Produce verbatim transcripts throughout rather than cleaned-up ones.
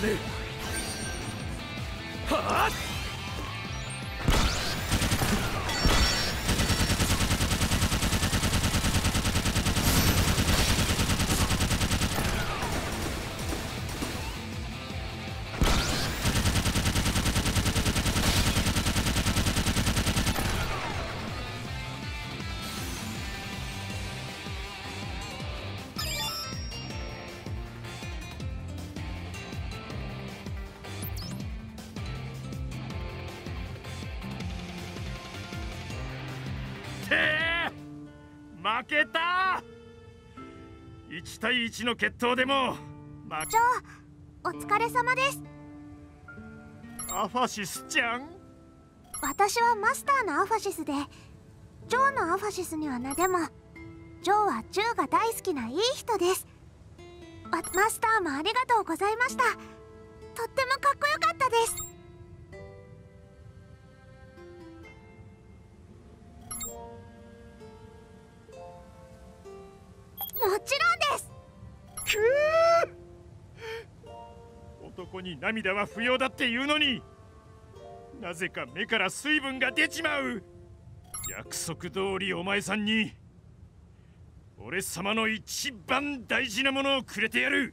で。はあ。負けた。いちたいいちの決闘でも負け。 ジョー、お疲れ様です。 アファシスちゃん。 私はマスターのアファシスで、ジョーのアファシスにはな。でもジョーは銃が大好きないい人です。マスターもありがとうございました。とってもかっこよかったです。もちろんです。 くー、男に涙は不要だって言うのに、なぜか目から水分が出ちまう。約束通りお前さんに俺様の一番大事なものをくれてやる。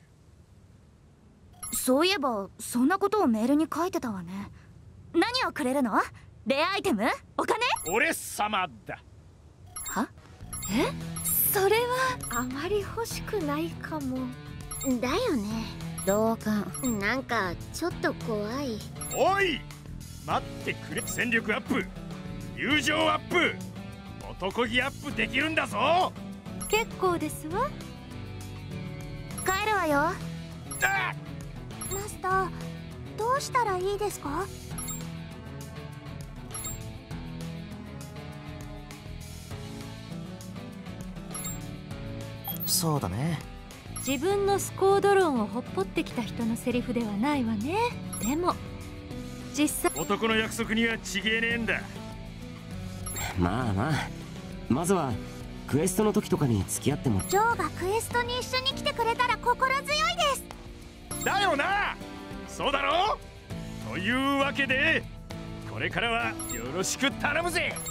そういえばそんなことをメールに書いてたわね。何をくれるの？レアアイテム？お金？ 俺様だ。 は？ え？それはあまり欲しくないかも。 だよね。 同感。 なんかちょっと怖い。 おい待ってくれ。戦力アップ、友情アップ、男気アップできるんだぞ。 結構ですわ。 帰るわよ。 あっ、 マスター、どうしたらいいですか？ そうだね。 自分のスコードロンをほっぽってきた人のセリフではないわね。でも実際男の約束にはちげえねえんだ。 まあまあ、まずはクエストの時とかに付き合っても。 ジョーがクエストに一緒に来てくれたら心強いです。 だよな。そうだろう。というわけでこれからはよろしく頼むぜ。